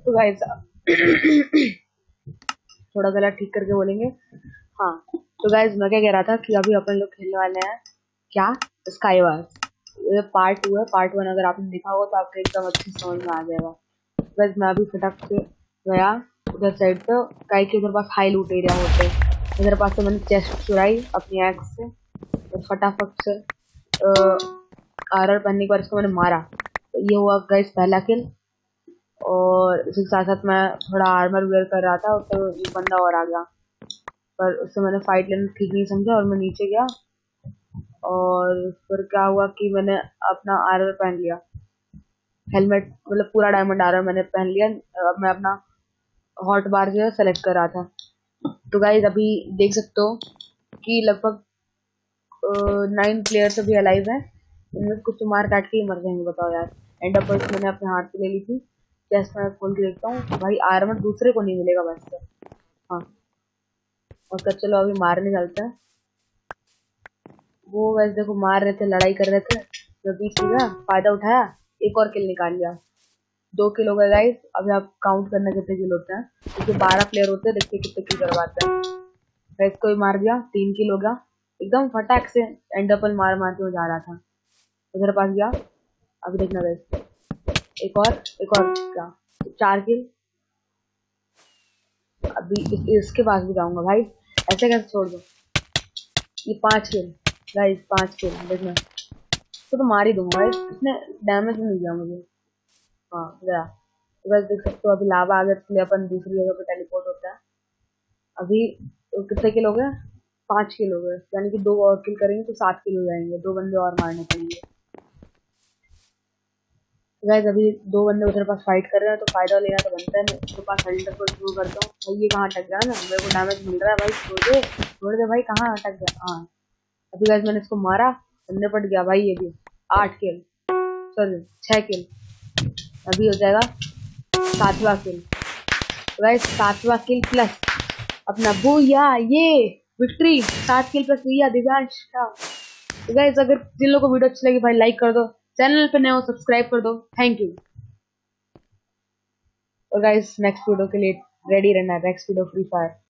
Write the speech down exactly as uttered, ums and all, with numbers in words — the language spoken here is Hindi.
तो गाइस थोड़ा गला ठीक करके बोलेंगे। हाँ तो गाइस मैं क्या कह रहा था कि अभी अपन लोग खेलने वाले हैं क्या, स्काईवार्स। ये पार्ट टू है। पार्ट वन अगर आपने देखा होगा तो आपको एकदम अच्छे समझ में आ जाएगा। बस मैं अभी फटक से गया उधर साइड पे, गाय के उधर पास हाई लूट एरिया होते हैं। उधर पास से मैंने चेस्ट चुराई अपनी एक्स से और फटाफट से आरआर पहनने के बाद इसको मैंने मारा। तो ये हुआ गाइस पहला किल। और इसी के साथ साथ मैं थोड़ा आर्मर वेयर कर रहा था तो एक बंदा और आ गया, पर उससे मैंने फाइट लेना ठीक नहीं समझा और मैं नीचे गया। और फिर क्या हुआ कि मैंने अपना आर्मर पहन लिया, हेलमेट मतलब पूरा डायमंड आर्मर मैंने पहन लिया। अब मैं अपना हॉट बार जो है सेलेक्ट कर रहा था। तो गाइस अभी देख सकते हो कि लगभग नाइन प्लेयर्स अभी अलाइव हैं। इनमें कुछ तो मार काट के ही मर जाएंगे, बताओ यार। एंड पर्स मैंने अपने हाथ पे ले ली थी। जैसे मैं खोल के देखता हूँ भाई आर्मर दूसरे को नहीं मिलेगा बस से। हाँ और तो चलो अभी मारने चलते हैं। वो वैसे देखो मार रहे थे, लड़ाई कर रहे थे, जो बीच लिया फायदा उठाया, एक और किल निकाल लिया। दो किल हो गए गाइस। अभी आप काउंट करना कितने किल होते हैं, क्योंकि बारह प्लेयर होते हैं, देखिए कितने किल करवाते हैं। गैस को भी मार दिया, तीन किल हो गया। एकदम फटाक से एंडअपल मार मार के वो जा रहा था, उधर पास गया। अभी देखना गैस, एक और एक और क्या, चार किल। अभी इस, इसके पास भी जाऊंगा भाई, ऐसे कैसे छोड़ दो। ये पांच किल गाइस, पांच किल देखना तो, तो मार ही दूंगा भाई, इसने डैमेज नहीं दिया मुझे। हाँ गया। तो बस देख सकते हो अभी लावा आ गया, इसलिए अपन दूसरी जगह पे टेलीपोर्ट होता है। अभी कितने किल हो गए, पांच किल हो गए, यानी कि दो और किल करेंगे तो सात किल हो जाएंगे। दो बंदे और मारने पड़ेंगे। गाइस अभी दो बंदे उधर पास फाइट कर रहे हैं तो फायदा लेना तो बनता है। मैं इसके पास हल्टर को शुरू करता हूँ। भाई ये कहाँ अटक गया ना, मेरे को डैमेज मिल रहा है भाई, छोड़ दे छोड़ दे भाई, कहाँ अटक गया। हाँ अभी गाइस मैंने इसको मारा, बंदे पट गया भाई। ये भी आठ किल, सॉरी छह किल। अभी हो जाएगा सातवां किल। गाइस सातवां किल प्लस अपना बूया, ये विक्ट्री। सात किल प्लस बूया दिव्यांश का। तो गाइस अगर जिन लोगों को वीडियो अच्छी लगी भाई लाइक कर दो, चैनल पे नए हो सब्सक्राइब कर दो। Thank you. और गाइस नेक्स्ट वीडियो के लिए रेडी रहना है, नेक्स्ट वीडियो फ्री फायर।